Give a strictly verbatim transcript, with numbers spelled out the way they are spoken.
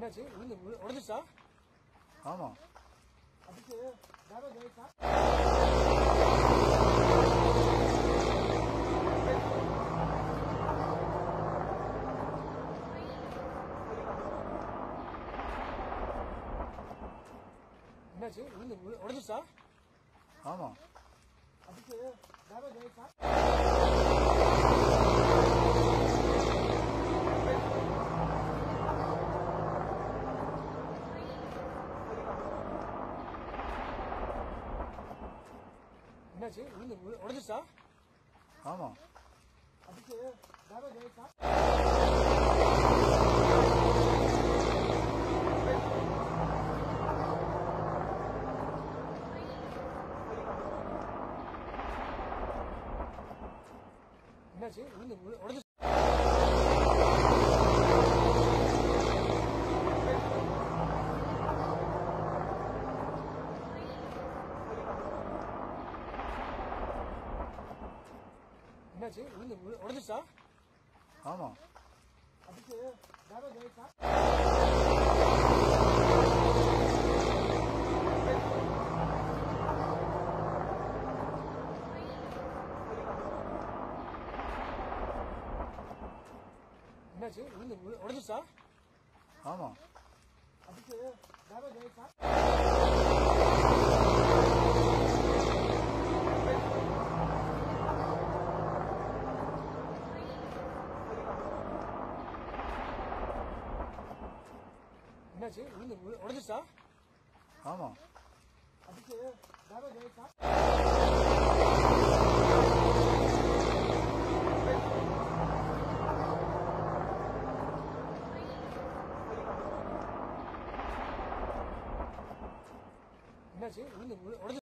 என்னாச்சு? உடஞ்சிச்சா? ஆமா. அதுக்கு டேமேஜ் ஆயிடுச்சா? என்னாச்சு? உடஞ்சிச்சா? ஆமா. அதுக்கு டேமேஜ் ஆயிடுச்சா? என்னாச்சு? உடஞ்சிச்சா? ஆமா. அதுக்கு டேமேஜ் ஆயிடுச்சா? என்னாச்சு? உடஞ்சிச்சா? என்னாச்சு? உடஞ்சிச்சா? ஆமா. அதுக்கு டேமேஜ் ஆயிடுச்சா? என்னாச்சு? உடஞ்சிச்சா? ஆமா. அதுக்கு டேமேஜ் ஆயிடுச்சா? என்னாச்சு? உடஞ்சிச்சா? ஆமா. அதுக்கு டேமேஜ் ஆயிடுச்சா? என்னாச்சு? உடஞ்சி